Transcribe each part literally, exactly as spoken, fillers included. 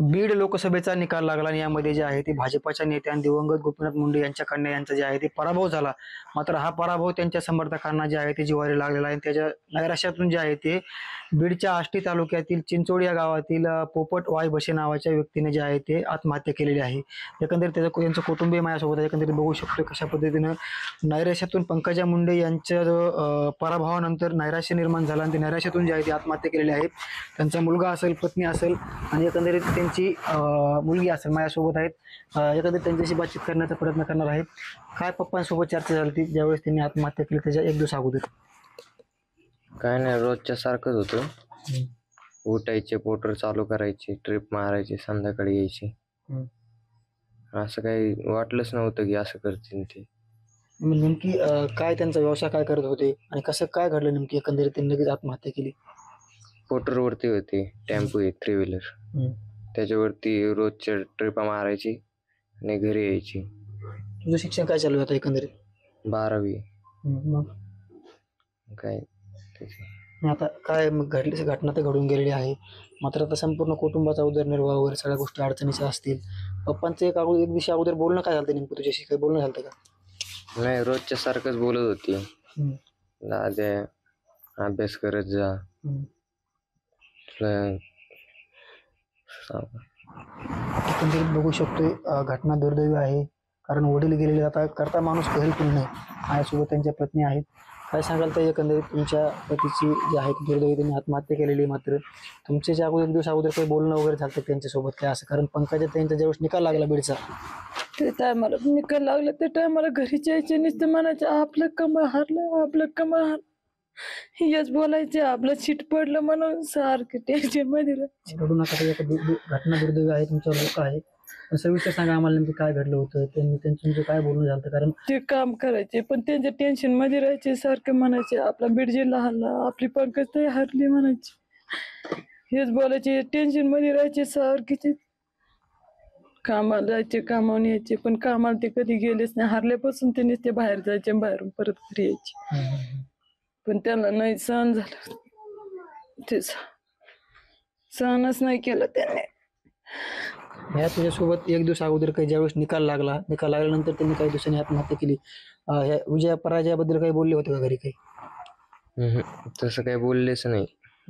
बीड लोकसभेचा निकाल लागला आणि यामध्ये जे आहे ते भाजपच्या नेत्या आणि दिवंगत गोपीनाथ मुंडे यांच्या कन्या यांचा जे आहे ते पराभव झाला. मात्र हा पराभव त्यांच्या समर्थकांना जे आहे ते जिव्हारी लागलेला आहे. त्याच्या नैराश्यातून जे आहे ते बीडच्या आष्टी तालुक्यातील चिंचोड या गावातील अ, पोपट वाय बशे नावाच्या व्यक्तीने जे आहे ते आत्महत्या केलेली आहे. एकंदरीत त्याचं त्यांचं कुटुंबीय माझ्यासोबत आहे. एकंदरीत बघू शकतो कशा पद्धतीनं नैराश्यातून पंकजा मुंडे यांच्या जो, अ, पराभवानंतर नैराश्य निर्माण झालं आणि ते नैराश्यातून जे आहे ते आत्महत्या केलेली आहे. त्यांचा मुलगा असेल, पत्नी असेल आणि एकंदरीत त्यांची अ, मुलगी असेल माझ्यासोबत आहेत. अ, एकंदरीत त्यांच्याशी बातचीत करण्याचा प्रयत्न करणार आहे. काय पप्पांसोबत चर्चा झाली होती ज्यावेळेस त्यांनी आत्महत्या केली त्याच्या एक दिवस अगोदर? काय नाही, रोजच्या सारखंच होतं. उठायचे, पोटर चालू करायचे, ट्रिप मारायचे, संध्याकाळी यायचे. हम्म. असं काही वाटलंच नव्हतं की असं करतील ते. मग नेमकी अ, काय त्यांचा व्यवसाय काय करत होते आणि कसं काय घडलं नेमकी एकंदरीत त्यांनी लगेच आत्महत्या केली? पोटरवरती होते, टेम्पो आहे थ्री व्हीलर, हम्म. त्याच्यावरती रोजच्या ट्रिपा मारायची आणि घरी यायची. तुझं शिक्षण काय चालू आहे आता एकंदरीत? बारावी. हम्म. मग काय त्याचे मग आता काय मग घडली घटना तर घडून गेलेली आहे. मात्र आता संपूर्ण कुटुंबाचा उदरनिर्वाह वगैरे सगळ्या गोष्टी अडचणीच्या असतील. पप्पांचं एक अगोदर एक दिवशी अगोदर बोलणं काय झालं नेमकं तुझ्याशी? काही बोलणं झालं का? नाही, रोजच्या सारखंच बोलत होती. हम्म. दाद्या, अभ्यास करत जा. हम्म. तुला एकंदरीत बघू शकतोय अ, घटना दुर्दैवी आहे. कारण वडील गेलेले आता करता माणूस घरी कोणी नाही. माझ्यासोबत त्यांच्या पत्नी आहेत. काय सांगाल तर एकंदरीत तुमच्या पतीची जी आहे ती दुर्दैवी त्यांनी आत्महत्या केलेली. मात्र तुमचे जे अगोदर एक दिवस अगोदर काही बोलणं वगैरे झालं होतं त्यांच्यासोबत काय असं? कारण पंकजा त्यांचा ज्यावेळेस निकाल लागला बीडचा ते टायमाला निकाल लागला त्या टायमाला घरी जायचे नुसतं म्हणायचे आपलं कमळ हारलं, आपलं कमळ हारलं, हेच बोलायचे. आपलं सीट पडलं म्हणून सारखं टेन्शन मध्ये राहायचे. रडू नका. ते एक दु- दु- घटना दुर्दैवी आहे, तुमच्या लोक आहे. पण सविस्तर सांगा आम्हाला नेमकं काय घडलं होतं, त्यांनी त्यांचं तुमचं काय बोलणं झालं होतं? कारण ते काम करायचे पण त्यांच्या टेन्शन मध्ये राहायचे. सारखं म्हणायचे आपला बीड जिल्हा हरला, आपली पंकज ताई हरली म्हणायचे. हेच बोलायचे, टेन्शन मध्ये राहायचे सारखे. ते कामाला जायचे, कामावून यायचे, पण कामाला ते कधी गेलेच नाही. हारल्यापासून ते नुसते बाहेर जायचे, बाहेरून परत घरी यायचे. पण त्यांना नाही सहन झालं, ते सहनच नाही केलं त्यांनी. ह्या तुझ्यासोबत एक दिवस अगोदर काही ज्यावेळेस निकाल लागला, निकाल लागल्यानंतर त्यांनी काही दिवसांनी आत्महत्या केली. अं, ह्या विजया पराजयाबद्दल काही बोलले होते का घरी काही? हम्म, तसं काही बोललेच नाही.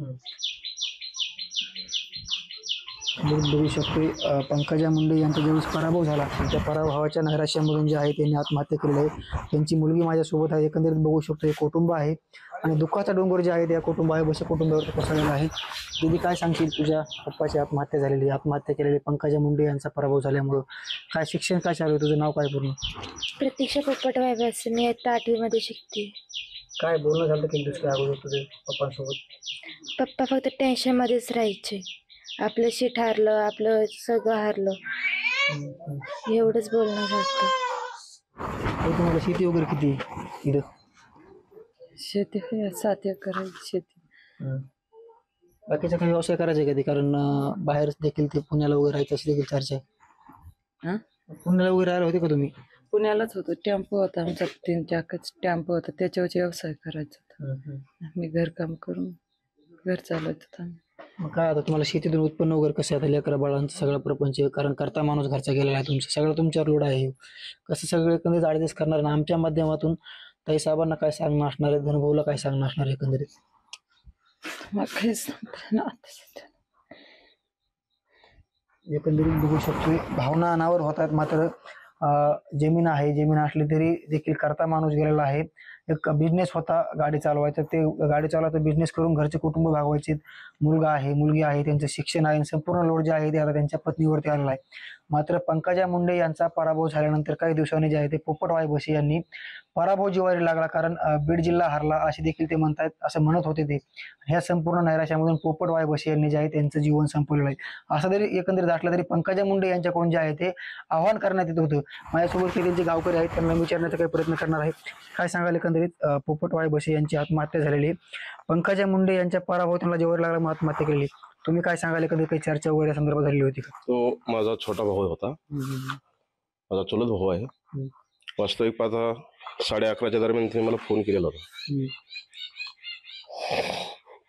बघू शकतोय अं, पंकजा मुंडे यांचा ज्यावेळेस पराभव झाला त्या पराभवाच्या नैराश्यामधून जे आहे त्यांनी आत्महत्या केलेली आहे. त्यांची मुलगी माझ्यासोबत आहे. एकंदरीत बघू शकतो हे कुटुंब आहे आणि दुःखाचा डोंगर जे आहे त्या कुटुंब आहे बस कुटुंबावरती कोसळलेला आहे. दीदी काय सांगशील तुझ्या पप्पाची आत्महत्या झालेली, आत्महत्या केलेली पंकजा मुंडे यांचा पराभव झाल्यामुळं? काय शिक्षण काय चालू आहे तुझं? नाव काय पूर्ण? प्रतीक्षा पोपट वायबास, मी आता आठवीमध्ये शिकते. काय बोलणं झालं की दिवस काय अगोदर तुझे पप्पांसोबत? पप्पा फक्त टेन्शनमध्येच राहायचे. आपलं शीट हारलं, आपलं सगळं हारलं, एवढंच बोलणं झालं. तर तुम्हाला शेती वगैरे किती आहे इथं? शेती आहे, सात एकर आहे शेती. बाकीचा काही व्यवसाय करायचा आहे का ते? कारण अं, बाहेर देखील ते पुण्याला वगैरे राहायचं अशी देखील चर्चा आहे. हा? पुण्याला वगैरे राहिला होते का तुम्ही? पुण्यालाच होतो. टेम्पो होता आमचा, तीन चाकाच टेम्पो होता, त्याच्यावर व्यवसाय करायचा होता. मी घरकाम करून घर चालवत होता. मग काय आता तुम्हाला शेतीतून उत्पन्न वगैरे कसं आहे? आता लेकरा बाळांचं सगळं प्रपंच, कारण करता माणूस घरचा गेलेला आहे, तुमचं सगळं तुमच्यावर लोड आहे. कसं सगळं एकंदरीत ॲडजस्ट करणार ना? आमच्या माध्यमातून ताई साहेबांना काय सांगणं असणार आहे, धनभाऊला काय सांगणं असणार आहे एकंदरीत? मग काही सांगता ना आता सध्या. एकंदरीत बघू शकतोय भावना अनावर होतात. मात्र अं, जमीन आहे, जमीन असली तरी देखील करता माणूस गेलेला आहे. एक बिझनेस होता गाडी चालवायचा, ते गाडी चालवायचा बिझनेस करून घरचे कुटुंब भागवायचे. मुलगा आहे, मुलगी आहे, त्यांचं शिक्षण आहे, संपूर्ण लोड जे आहे ते आता त्यांच्या पत्नीवरती आलेला आहे. मात्र पंकजा मुंडे यांचा पराभव झाल्यानंतर काही दिवसांनी जे आहे ते पोपटवाय बशी यांनी पराभव जिव्हारी लागला. कारण अं, बीड जिल्हा हरला असे देखील ते म्हणतात, असं म्हणत होते ते. ह्या संपूर्ण नैराश्यामधून पोपटवाय बशी यांनी जे आहे त्यांचं जीवन संपवलेलं आहे. असं जरी एकंदरीत असलं तरी पंकजा मुंडे यांच्याकडून जे आहे ते आव्हान करण्यात येत होतं. माझ्यासोबत काही त्यांचे गावकरी आहेत, त्यांना विचारण्याचा काही प्रयत्न करणार आहे. काय सांगाल एकंदरीत अं, पोपटवाय बशी यांची आत्महत्या झालेली आहे. पंकजा मुंडे यांच्या पराभव त्यांना जिव्हारी लागला म्हणून आत्महत्या केलेली. तुम्ही काय सांगाल? एकंदरीत काही चर्चा वगैरे संदर्भात झालेली होती का? तो माझा छोटा भाऊ होता, माझा चुलत भाऊ आहे. वास्तविक पाहता साडे अकराच्या दरम्यान तिने मला फोन केलेला होता.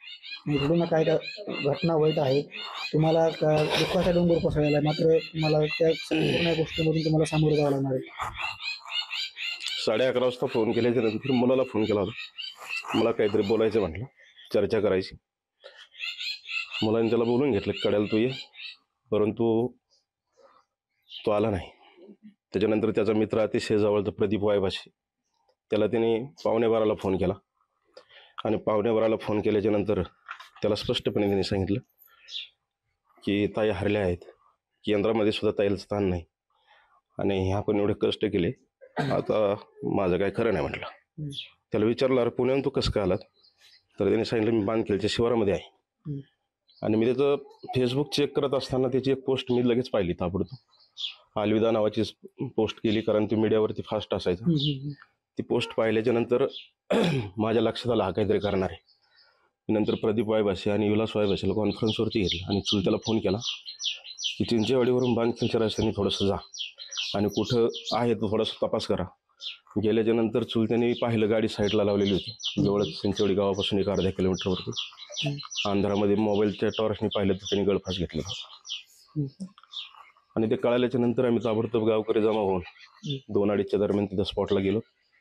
आणि घडून ना काय काय घटना वाईट आहे, तुम्हाला का दुःखाचा डोंगर कोसळलेला आहे, मात्र तुम्हाला त्या संपूर्ण गोष्टीमधून तुम्हाला सामोरं जावं लागणार आहे. साडे अकरा वाजता फोन केल्याच्या नंतर मुलाला फोन केला होता, मला काहीतरी बोलायचं म्हटलं, चर्चा करायची. मुलांनी त्याला बोलून घेतलं, कळेल तू ये, परंतु तो आला नाही. त्याच्यानंतर त्याचा मित्र अतिशय जवळचा प्रदीप वायभाषी, त्याला त्याने पावणे बाराला फोन केला आणि पावणे बाराला फोन केल्याच्या नंतर त्याला स्पष्टपणे त्यांनी सांगितलं की ताई हरल्या आहेत, केंद्रामध्ये सुद्धा ताईला स्थान नाही आणि आपण एवढे कष्ट केले, आता माझं काय खरं नाही म्हटलं. त्याला विचारलं, अरे पुण्याहून तू कसं काय आलात? तर त्याने सांगितलं, मी बांधखेडच्या शिवारामध्ये आहे. आणि मी त्याचं फेसबुक चेक करत असताना त्याची एक पोस्ट मी लगेच पाहिली ताबडतोब. अलविदा नावाची पोस्ट केली, कारण ती मीडियावरती फास्ट असायचं. ती पोस्ट पाहिल्याच्या नंतर माझ्या लक्षात आलं हा काहीतरी करणार आहे. नंतर प्रदीप वायभाषी आणि विलास वायभाषीला कॉन्फरन्सवरती घेतलं आणि चुलत्याला फोन केला की चिंचेवाडीवरून बांधखेडच्या रस्त्याने थोडंसं जा आणि कुठं आहे तो थोडासा तपास करा. गेल्याच्या नंतर चुलत्याने पाहिलं, गाडी साईडला लावलेली होती जवळच चिंचेवाडी गावापासून एक अर्ध्या किलोमीटरवरती. अंधारामध्ये मोबाईलच्या टॉर्चने पाहिलं तर त्यांनी गळफास घेतला आणि ते कळाल्याच्या नंतर आम्ही ताबडतोब गावकरी जमा होऊन दोन अडीचच्या दरम्यान तिथं स्पॉटला गेलो.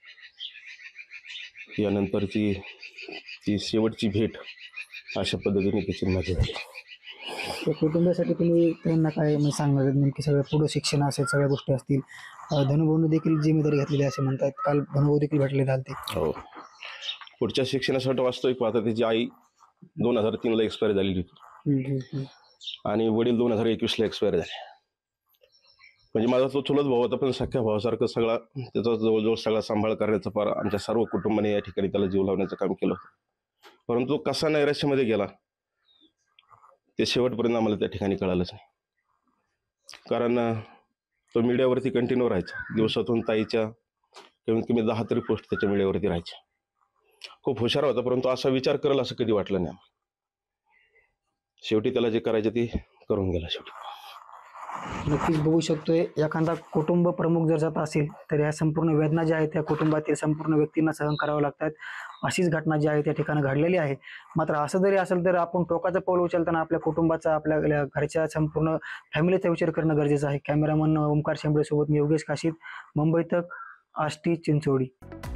यानंतरची ती शेवटची भेट अशा पद्धतीने त्याची माझी झाली. त्या कुटुंबासाठी तुम्ही त्यांना काय म्हणजे सांगणार आहेत? नेमकी सगळं पुढं शिक्षण असेल, सगळ्या गोष्टी असतील. अं, धनुभाऊने देखील जिम्मेदारी घेतलेली असे म्हणतात, काल धनुभाऊ देखील भेटले झालते. हो, पुढच्या शिक्षणासाठी वाचतोय. आता त्याची आई दोन हजार तीनला एक्सपायर झालेली होती आणि वडील दोन हजार एकवीसला एक्सपायर झाले. म्हणजे माझा तो चुलत भाऊ होता, पण सख्या भावासारखं सगळा त्याचा जवळजवळ सगळा सांभाळ करण्याचा पार आमच्या सर्व कुटुंबाने या ठिकाणी त्याला जीव लावण्याचं काम केलं होतं. परंतु कसा नैराश्यामध्ये गेला ते शेवटपर्यंत आम्हाला त्या ठिकाणी कळालंच नाही. कारण तो मीडियावरती कंटिन्यू राहायचा. दिवसातून ताईच्या कमीत कमी दहा तरी पोस्ट त्याच्या मीडियावरती राहायच्या. खूप हुशार होता, परंतु असा विचार करेल असं कधी वाटलं नाही. शेवटी त्याला जे करायचं ते करून गेला शेवटी. नक्कीच बघू शकतोय, एखादा कुटुंब प्रमुख जर जात असेल तर ह्या संपूर्ण वेदना ज्या आहेत त्या कुटुंबातील संपूर्ण व्यक्तींना सहन करावं लागतात. अशीच घटना जी आहे त्या ठिकाणी घडलेली आहे. मात्र असं जरी असेल तर आपण टोकाचं पाऊल उचलताना आपल्या कुटुंबाचा, आपल्या घरच्या संपूर्ण फॅमिलीचा विचार करणं गरजेचं आहे. कॅमेरामन ओमकार शेंबडे सोबत मी योगेश काशीद, मुंबई तक, आष्टी, चिंचोडी.